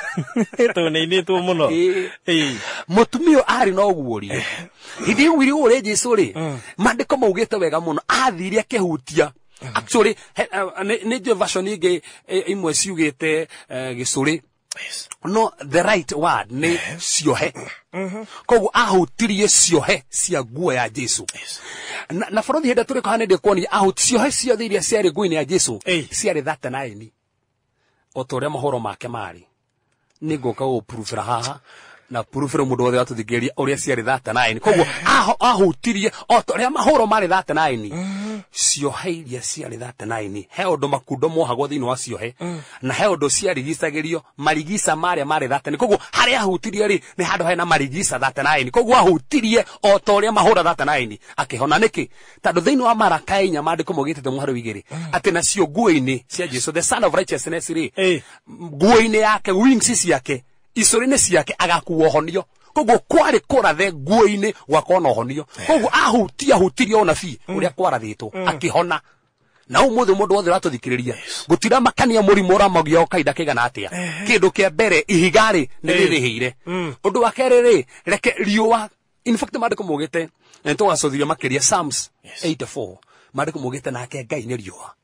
eto ni ni tu muno eh mutumia ari no guorie hithi wiri uri Jesu ri mandiko maugite wega muno athiri akehutia. Actually ni je version ige imwe ciugite gicuri. No, the right word ni cionhe. Koguo ahutirie cionhe cia nguo ya Jesu. Na, na Borothi henda turi kohane de kuonia ahuti cionhe ciothe iria ciari nguo-ini ya Jesu ciari thirty-nine. Otoria mahoro make mari. Ni ngoka go proof haha na proof ro mundu wothe atuthikiria uria ciari thirty-nine. Koguo ahutirie otoria mahoro mari thirty-nine. Cionhe iria ciari thirty-nine he undu makundo mohagwo thiini wa cionhe na he undu ciarigicagirio marigisa maria mari thirty-nine. Koguo haria ahutirie ri ni handu hena marigisa thirty-nine. Koguo ahutirie otoria mahora thirty-nine akihona niki tando thiini wa Maraka inya mandiko mugitete muhari wigiri ati na cio nguo-ini cia Jesu the son of righteousness ri nguo-ini yake wings ciake icorine ciake agakuo honio. Koguo kwari kurathe nguo-ini wakona honio. Koguo ahutia hutiria ona fi uria kwarathitwo akihona. Na umuthe mundu wothe ratuthikiriria gutira makania murimo ramagio okaida kigana atia kindu kia mbere ihigari ni ririhire undu wa kerere reke riua. In fact mandiko mugite ento wasothiria makiria Psalms eighty-four mandiko mugite nake Ngai ni riua.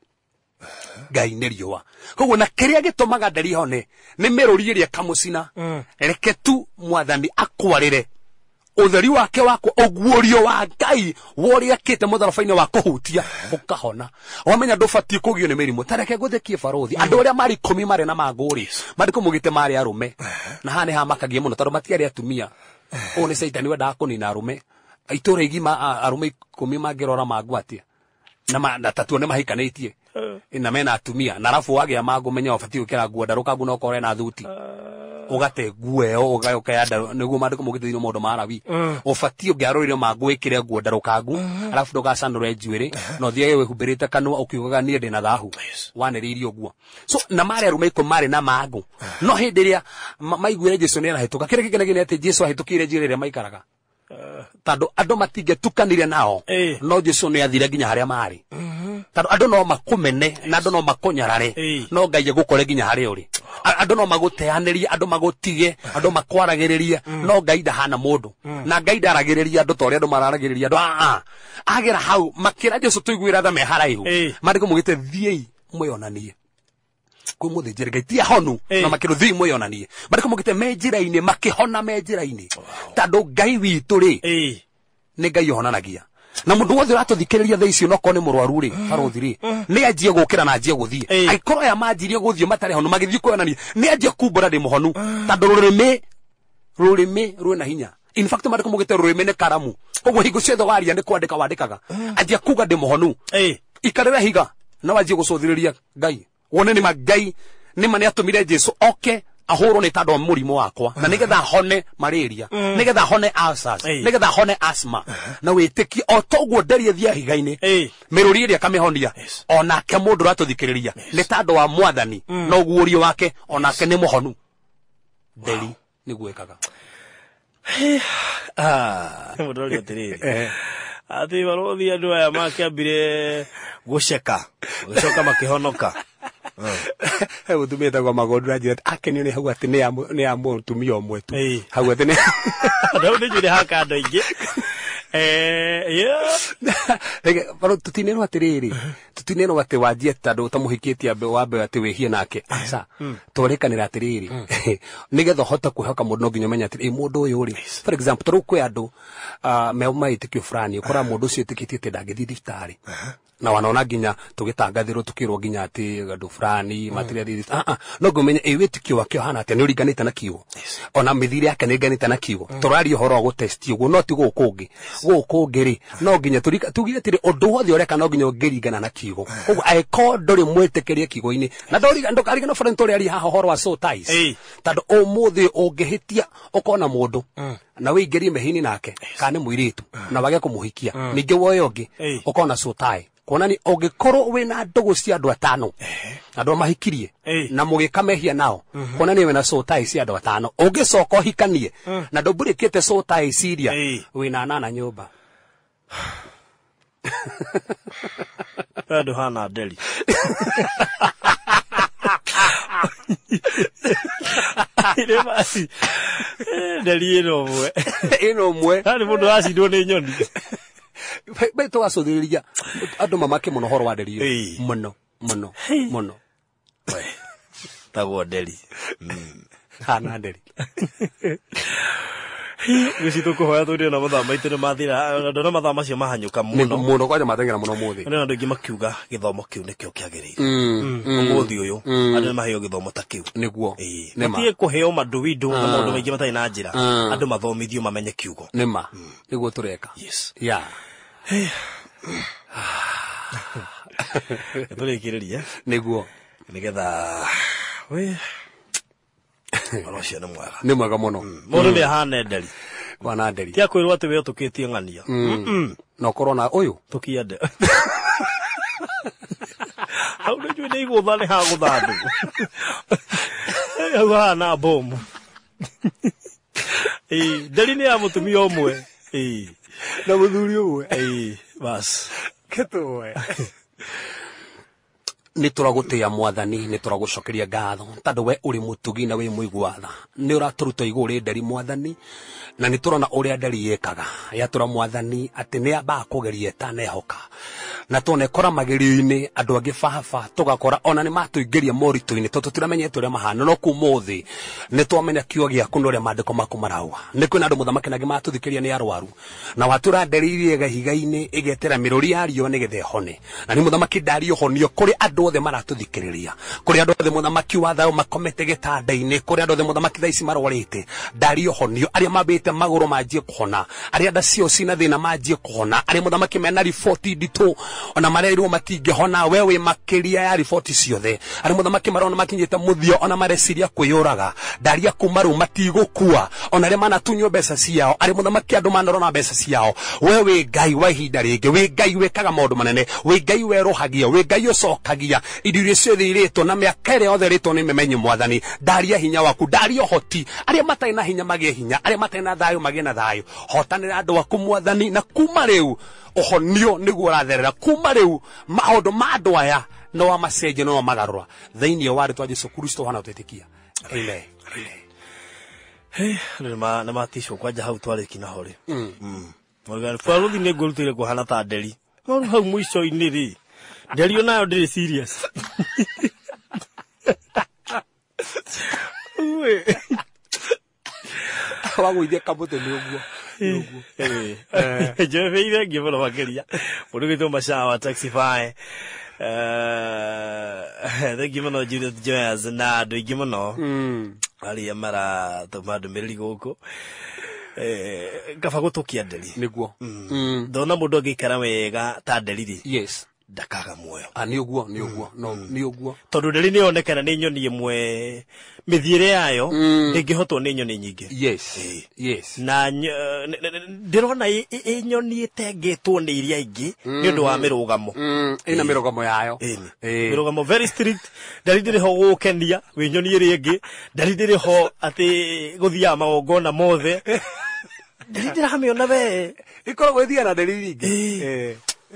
Ngai ni riua. Koguo na kiria gitumaga ndari hone ni miruriiria kamucina reke tu mwathani akwarire utheri wake wako oguorio wa Ngai wori akite mutharafaini wa kuhutia ukahona. Wamenya ndufati kugio ni mirimo tareke guthekie Borothi andu aria mari kumi mari na maguri mandiko mugite mari arume na hane ha makagie muno tondu matiari atumia. O ni Saitani wenda kunina arume aiture igima arume kumi mangirora magwatia na na tatu ne mahikanitie ina mena atumia na rafu wage mago menya ofati ukira nguo ndaruka nguo no kore na thuti ugate nguo eo ugayoka ya ndaru niguo mandiko mugithiro mundu marawi ofati ungiarorire mago ikire nguo ndaruka nguo alafu ndoga sandore njuire no thie we huberete kanwa ukiugaga nie ndina thahu waniriirie uguo. So na mari arume ko mari na mago no hindiria maiguire Jesu ne arahituka kire kigenegene ati Jesu ahitukire njirire maikaraga tando ando matige tukanire nao no Jesu ne athire ginya haria mari tando ando no makumene na ando no makonyarare no Ngai gukore ginya haria uri ando no maguteanirie ando magutige ando makwaragiriria no Ngai ndahana mundu na Ngai ndaragiriria ando tori ando mararagiriria ando a a agera hau makira Jesu tuiguira tha me haraihu mandiko mugite thiei mwionanie kwi muthinjiri Ngai ti ahonu na makiru thii mwionanie mandiko mugite me njira-ini makihona me njira-ini tando Ngai witu ri ni Ngai ohonanagia. Na mundu wothe ratuthikiriria tha icio no ko ni murwaru ri Borothi ri ni anjie gukira na anjie guthie aikoro ya manjirie guthie matari hono magithie kuonania ni anjie kumbura ndi muhonu tando rurimi rurimi rwina hinya. In fact mandiko mugite rurimi ni karamu koguo hingo ciothe waria ni kwandika wandikaga anjie kuga ndi muhonu ikarira higa na wanjie gucuthiriria Ngai wone ni Ngai ni mane atumire Jesu oke ahoro ni tando murimo wakwa na nigetha hone malaria nigetha hone ulcers nigetha hone asthma na witiki otoguo ndari thia higaini miruri iria kamihonia onake mundu ratuthikiriria ni tando wa mwathani no guorio wake onake ni muhonu ndari ni gwekaga. Ah mundu ri atiriri ati Borothi andu aya makiambire guceka gucoka makihonoka he utumite kwa magondu njira akenio ni hau ati ni ya ni ya mutumia omwe tu hau ati ni ndo ni jire haka andu ingi eh yeah ege baro tutineno atiriri tutineno ati wajie tando utamuhikitie ambe wambe ati wehie nake asa torekanira atiriri nigetha hota kuhoka mundu no nginya menya ati mundu uyu ri for example toru kwe andu me maitikio fulani ukora mundu ucio itikitie ati ndangithii thibitari na wanaona nginya tugitangathirwo tukirwo nginya ati gandu fulani material ah ah no ngumenya e witikio wakio hana ati ni uriganite na kiugo ona mithiri yake ni ganite na kiugo turari horo wa gutesti uguo no ti gukungi gukungi ri no nginya turika tugire tiri undu wothe ureka no nginya ngiringana na kiugo uguo aiko nduri mwitikirie kiugo-ini na ndoriga ndukariga no friend tori ari haha horo wa so ties tando umuthi ungihitia ukona mundu na wigerie mehini nake kana muiritu na wage kumuhikia ninge woyo ngi ukona so tie konani ongikorwo wina ndugu cia andu atano andu mahikirie na mugikamehia nao konani wina so tie cia andu atano ungicoka uhikanie na ndumburikite so tie ciria wina nana nyumba andu hana nderi ile basi nderi ino mwe ino mwe ani mundu acidwo ni nyoni beto acuthiriria andu mamake muno horo wa nderi muno muno muno we tagwo nderi hana nderi gicito kuhoya turi na mathama itire mathira ndona mathama cio mahanyuka muno muno kwaje matengera muno muthi ndona andu ingi makiuga githomo kiu nikio kiagirire umuthi uyu andu maheo githomo ta kiu niguo matie kuheo maduwidu na maundu maingi matai na njira andu mathomithio mamenye kiugo nima niguo tureka yes ya turikiriria niguo nigetha we Olo cia nĩ mwega. Nĩ mwega mũno. Mũndũ nĩ ahana nderi. Wana nderi. Tia kwĩrwo atĩ we ũtukĩtie ng'ania. Na ũkorwo na ũyũ. Tukiende. Hau nĩ njũĩ nĩ igũtha nĩ ha gũtha andũ. Hau hana bomu. Ĩĩ, nderi nĩ ya mũtumia ũmwe. Ĩĩ. Na mũthuri ũmwe. Ĩĩ, bas. Ketũwe. Ni turagutia mwathani ni turagucokeria ngatho tondu we uri mutugi na we muigwatha ni uraturuta iguri nderi mwathani na ni turona uria nderi yekaga ya tura mwathani ati ni amba kugeria tanehoka na tone kora magerio-ini andu angi baba tugakora ona ni matuingiria moritu-ini to tutiramenyete uria mahana no kumuthi ni twamenya kiugo giaku no ria mandiko maku marauga ni kwina andu muthamaki nangi matuthikiria ni arwaru na watura nderi iria gahiga-ini igetera miruri yario ni gethe hone na ni muthamaki ndari honio kuri andu othe maratuthikiriria kuri andu othe muthamaki wa thayo makomete gitanda-ini kuri andu othe muthamaki thaici marwarite ndari honio aria mabite maguru manjie kuhona aria nda cio cina thina manjie kuhona aria muthamaki mena riboti nditu ona mareirwo matingihona wewe makiria ya riboti ciothe aria muthamaki marona makinyite muthio ona mareciria kwiyuraga ndaria kuma ru matigukua ona aria manatunywo mbeca ciao aria muthamaki andu manorona mbeca ciao wewe ngai wa ihinda ringi we ngai wekaga maundu manene we ngai weruhagia we ngai ucokagia indo iria ciothe iritwo na miaka ĩrĩa yothe ĩrĩtwo nĩ memenyi mwathani ndaria hinya waku ndaria hoti aria matai na hinya magie hinya aria matai na thayo magie na thayo hotanĩra andu aku mwathani na kuma riu uhonio niguo ratherera kuma riu maundu ma andu aya no wa macenje no magarura thĩinĩ wa rĩtwa Jesũ Kristo hana ũtetikia amen hey nima na matisho kwaja hau twarĩki na hore mm morgan faruthi nĩ ngũrutire kuhana ta nderi no hau mwico-inĩ ri nderi onayo ndĩrĩ serious we wagũithia kamũtĩ nĩ ũguo eh jefe ile ngĩbora makeria mũndũ gĩtwo Machawa Taxify eh thengio mũno Judith Joyce na andũ aingĩ mũno arĩa maratũma ndũmĩrĩri gũkũ eh kaba gũtũkia nderi nĩguo ndona mũndũ angĩikara wega ta nderi ri yes ndakaga muoyo a ni uguo ni uguo no ni uguo tondu nderi ni onekana ni nyoni imwe mithiire yayo ingihotwo ni nyoni nyingi yes yes na ndirona i nyoni itengetwo ni iria ingi ni undu wa mirugamo ina mirugamo yayo mirugamo very strict nderi ndiri ho gukenia wi nyoni iri ingi nderi ndiri ho ati guthia magongona mothe nderi ndirameona we ikoragwo ithia na nderi ingi eh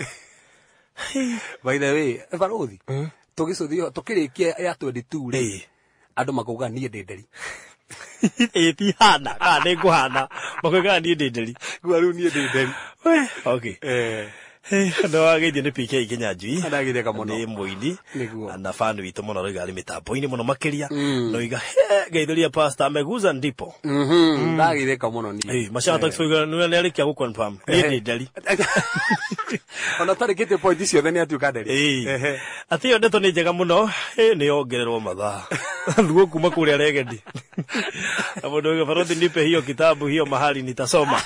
by the way baruthi tugicuthio tukirikia ya twenty-two ri andu makuga nie ndenderi eh ti hana ka ni kuhana makuga nie ndenderi gwaru nie ndenderi we okay eh no ageithio ni P K Kinyanjui Adageithia muno ni muini Niguo. na fan witu muno roiga ari mitambo-ini muno makiria no iga he geithiria pastor ameguza ndipo mhm ndageithia muno ni eh mashaka takisoiga ni ni arikia gu confirm ni ni ndari ona tarikite point icio theni atuka ndari eh ati yo ndeto ni njega muno eh ni ongererwo mathaa thuo kuma kuria Legendi abo ndio Farothi nipe hiyo kitabu hiyo mahali nitasoma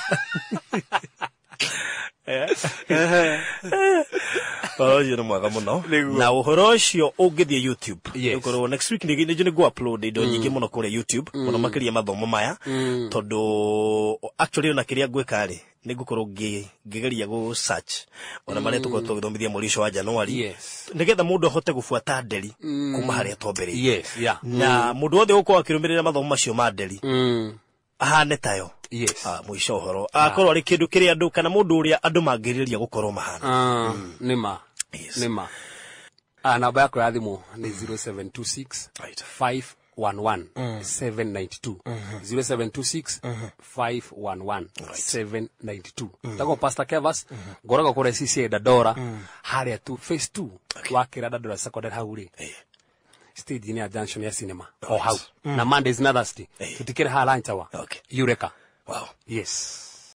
Farothi ni mwaka muno na uhoro ucio ungithie YouTube ukorwo next week ni ni go upload indo nyingi muno kuri YouTube muno makiria mathomo maya tondu actually ona kiria ngwika ri ni ngukorwo ngigeria go search ona mare tuko tugithomithia murisho wa January nigetha mundu ahote gufuata nderi kuma haria twambere yes yeah na mundu wothe uko akirumirira mathomo macio ma nderi ahane tayo yes ah muisho uhoro akorwo ari kindu kiri andu kana mundu uria andu mangiriria gukorwo mahana ah nima nima ah namba yako ya thimu ni zero seven two six five one one seven nine two zero seven two six five one one seven nine two tago Pastor Kevas goraga kore sisi Dadora haria tu phase two wakira Dadora secondary hauri stage ni a junction ya cinema oh how na Mondays na Thursday tutikire ha lunch hour okay Eureka wow yes